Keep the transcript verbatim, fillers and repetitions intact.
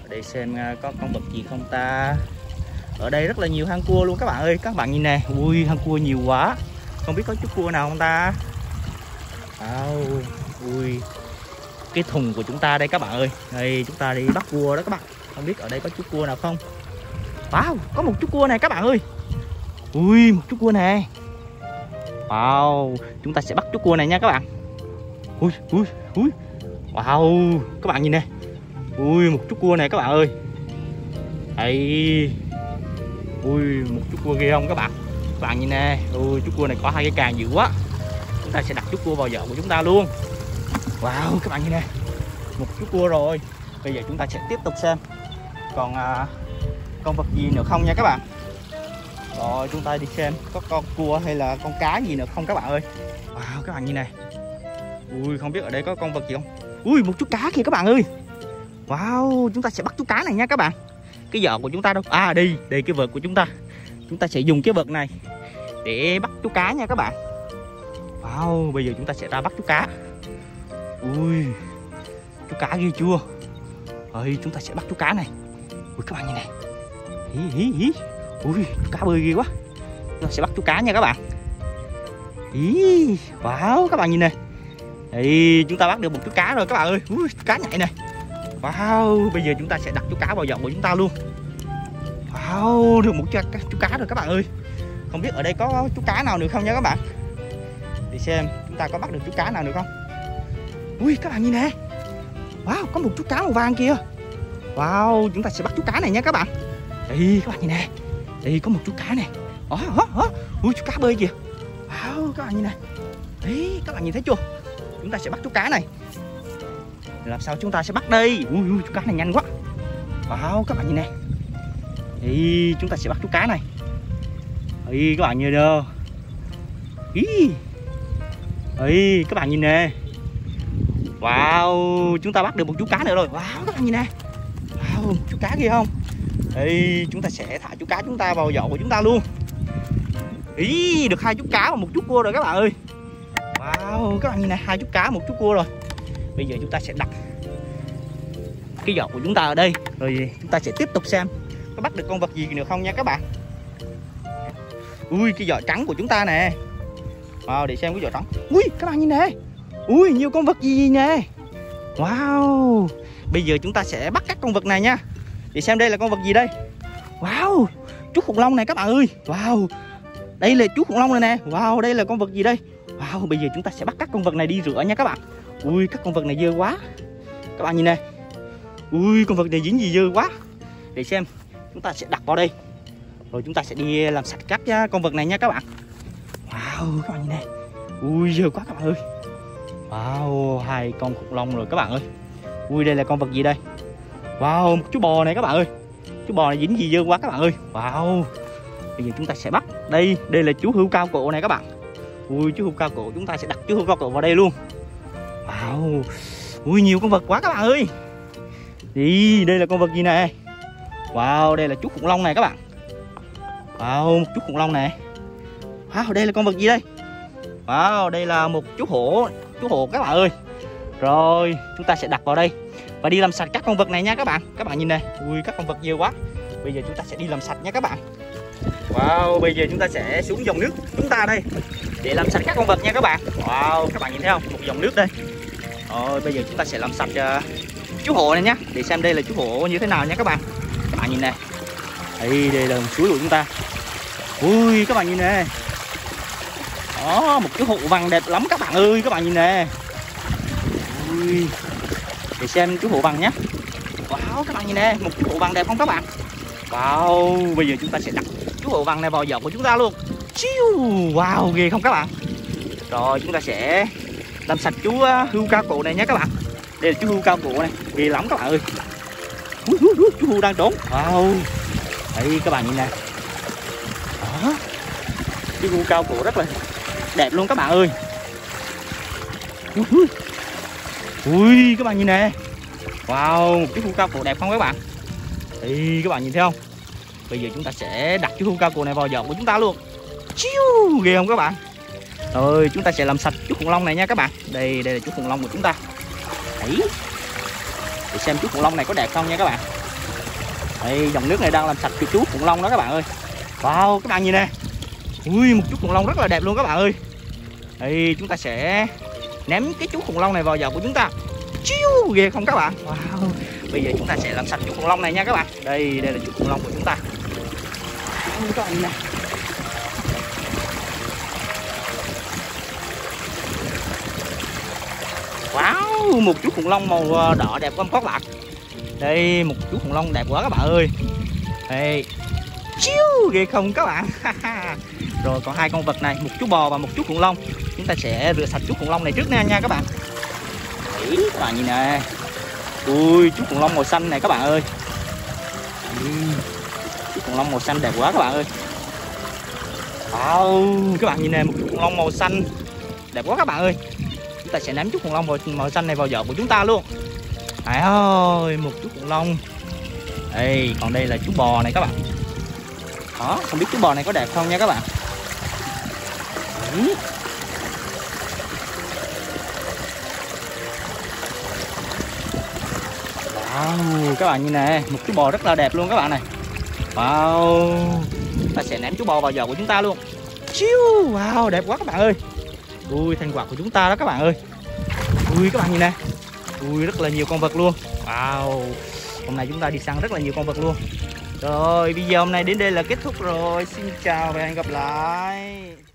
Ở đây xem có con vật gì không ta. Ở đây rất là nhiều hang cua luôn các bạn ơi. Các bạn nhìn nè, ui hang cua nhiều quá. Không biết có chú cua nào không ta. Wow, ui cái thùng của chúng ta đây các bạn ơi. Đây chúng ta đi bắt cua đó các bạn. Không biết ở đây có chú cua nào không. Wow, có một chú cua này các bạn ơi. Ui một chú cua này. Wow, chúng ta sẽ bắt chú cua này nha các bạn. Ui ui ui. Wow, các bạn nhìn nè. Ui một chú cua này các bạn ơi. Đây. Ui một chú cua ghê không các bạn. Các bạn nhìn nè. Ui chú cua này có hai cái càng dữ quá. Chúng ta sẽ đặt chú cua vào vỏ của chúng ta luôn. Wow các bạn nhìn nè. Một chú cua rồi. Bây giờ chúng ta sẽ tiếp tục xem còn à, con vật gì nữa không nha các bạn. Rồi chúng ta đi xem có con cua hay là con cá gì nữa không các bạn ơi. Wow các bạn nhìn này. Ui không biết ở đây có con vật gì không. Ui một chú cá kìa các bạn ơi. Wow chúng ta sẽ bắt chú cá này nha các bạn. Cái vợt của chúng ta đâu. À đây, đây cái vợt của chúng ta. Chúng ta sẽ dùng cái vợt này để bắt chú cá nha các bạn. Wow bây giờ chúng ta sẽ ra bắt chú cá. Ui chú cá ghê chưa. Rồi chúng ta sẽ bắt chú cá này. Ui các bạn nhìn này. Hí hí hí. Ui chú cá bơi ghê quá. Chúng ta sẽ bắt chú cá nha các bạn. Ý, wow các bạn nhìn này. Đây chúng ta bắt được một chú cá rồi các bạn ơi. Ui chú cá nhảy này. Wow bây giờ chúng ta sẽ đặt chú cá vào vòng của chúng ta luôn. Wow được một chú, chú cá rồi các bạn ơi. Không biết ở đây có chú cá nào nữa không nha các bạn. Để xem chúng ta có bắt được chú cá nào nữa không. Ui các bạn nhìn nè. Wow có một chú cá màu vàng kia. Wow chúng ta sẽ bắt chú cá này nha các bạn. Đây các bạn nhìn nè. Đây có một chú cá này. Đó, đó, đó. Ui chú cá bơi kìa. Wow các bạn nhìn này. Đấy các bạn nhìn thấy chưa. Chúng ta sẽ bắt chú cá này. Làm sao chúng ta sẽ bắt đây. Ui, ui chú cá này nhanh quá. Wow các bạn nhìn này. Đấy chúng ta sẽ bắt chú cá này. Đấy các bạn nhìn đâu. Ý. Đấy các bạn nhìn nè. Wow chúng ta bắt được một chú cá nữa rồi. Wow các bạn nhìn nè. Wow một chú cá kia không. Đây chúng ta sẽ thả chú cá chúng ta vào vỏ của chúng ta luôn. Ý được hai chú cá và một chú cua rồi các bạn ơi. Wow các bạn nhìn này, hai chú cá một chú cua rồi. Bây giờ chúng ta sẽ đặt cái vỏ của chúng ta ở đây. Rồi chúng ta sẽ tiếp tục xem có bắt được con vật gì nữa không nha các bạn. Ui cái vỏ trắng của chúng ta nè. Wow để xem cái vỏ trắng. Ui các bạn nhìn nè. Ui nhiều con vật gì nè. Wow bây giờ chúng ta sẽ bắt các con vật này nha. Để xem đây là con vật gì đây. Wow chú khủng long này các bạn ơi. Wow đây là chú khủng long này nè. Wow đây là con vật gì đây. Wow bây giờ chúng ta sẽ bắt các con vật này đi rửa nha các bạn. Ui các con vật này dơ quá. Các bạn nhìn này. Ui con vật này dính gì dơ quá. Để xem chúng ta sẽ đặt vào đây. Rồi chúng ta sẽ đi làm sạch các con vật này nha các bạn. Wow các bạn nhìn này. Ui dơ quá các bạn ơi. Wow hai con khủng long rồi các bạn ơi. Ui đây là con vật gì đây. Wow một chú bò này các bạn ơi. Chú bò này dính gì dơ quá các bạn ơi. Wow bây giờ chúng ta sẽ bắt. Đây đây là chú hươu cao cổ này các bạn. Ui chú hươu cao cổ, chúng ta sẽ đặt chú hươu cao cổ vào đây luôn. Wow ui nhiều con vật quá các bạn ơi. Đi đây là con vật gì nè. Wow đây là chú khủng long này các bạn. Wow một chú khủng long này. Wow đây là con vật gì đây. Wow đây là một chú hổ. Chú hổ các bạn ơi. Rồi chúng ta sẽ đặt vào đây và đi làm sạch các con vật này nha các bạn. Các bạn nhìn này. Ui các con vật nhiều quá. Bây giờ chúng ta sẽ đi làm sạch nha các bạn. Wow bây giờ chúng ta sẽ xuống dòng nước chúng ta đây để làm sạch các con vật nha các bạn. Wow các bạn nhìn thấy không, một dòng nước đây. Rồi bây giờ chúng ta sẽ làm sạch uh, chú hổ này nhá. Để xem đây là chú hổ như thế nào nha các bạn. Các bạn nhìn này. Đây đây là suối của chúng ta. Ui các bạn nhìn nè. Đó một chú hổ vàng đẹp lắm các bạn ơi. Các bạn nhìn nè. Ui để xem chú hổ vàng nhé. Wow các bạn nhìn nè, một chú hổ vàng đẹp không các bạn. Wow bây giờ chúng ta sẽ đặt chú hổ vàng này vào vỏ của chúng ta luôn. Chiu. Wow ghê không các bạn. Rồi chúng ta sẽ làm sạch chú uh, hươu cao cổ này nhé các bạn. Đây là chú hươu cao cổ này, ghê lắm các bạn ơi. Uh, uh, uh, chú hươu đang trốn. Wow đây các bạn nhìn nè. Đó chú hươu cao cổ rất là đẹp luôn các bạn ơi. Uh, uh. Ui các bạn nhìn nè. Wow một chú hươu cao cổ đẹp không các bạn. Đây các bạn nhìn thấy không. Bây giờ chúng ta sẽ đặt chú hươu cao cổ này vào vỏ của chúng ta luôn. Chiu ghê không các bạn. Rồi chúng ta sẽ làm sạch chú khủng long này nha các bạn. Đây đây là chú khủng long của chúng ta. Đấy để xem chú khủng long này có đẹp không nha các bạn. Đây, dòng nước này đang làm sạch cho chú khủng long đó các bạn ơi. Wow, các bạn nhìn nè. Ui, một chú khủng long rất là đẹp luôn các bạn ơi. Đây, chúng ta sẽ ném cái chú khủng long này vào giỏ của chúng ta. Chiu, ghê không các bạn? Wow. Bây giờ chúng ta sẽ làm sạch chú khủng long này nha các bạn. Đây, đây là chú khủng long của chúng ta. Wow, các bạn nhìn nè. Wow, một chú khủng long màu đỏ đẹp không các bạn? Đây, một chú khủng long đẹp quá các bạn ơi. Đây. Chiu, ghê không các bạn? Rồi còn hai con vật này, một chú bò và một chú khủng long. Chúng ta sẽ rửa sạch chú khủng long này trước nha nha các bạn. Đấy, các bạn nhìn nè. Ui, chú khủng long màu xanh này các bạn ơi. Ui, chú khủng long màu xanh đẹp quá các bạn ơi. Wow, các bạn nhìn nè, một chú khủng long màu xanh đẹp quá các bạn ơi. Chúng ta sẽ ném chú khủng long màu, màu xanh này vào giỏ của chúng ta luôn. Đấy ơi, một chú khủng long. Đây, còn đây là chú bò này các bạn. Đó, không biết chú bò này có đẹp không nha các bạn. Đấy. Wow, các bạn nhìn nè, một chú bò rất là đẹp luôn các bạn này. Wow, ta sẽ ném chú bò vào giỏ của chúng ta luôn. Chiu, wow, đẹp quá các bạn ơi. Ui, thành quả của chúng ta đó các bạn ơi. Ui, các bạn nhìn nè. Ui, rất là nhiều con vật luôn. Wow, hôm nay chúng ta đi săn rất là nhiều con vật luôn. Rồi, video hôm nay đến đây là kết thúc rồi. Xin chào và hẹn gặp lại.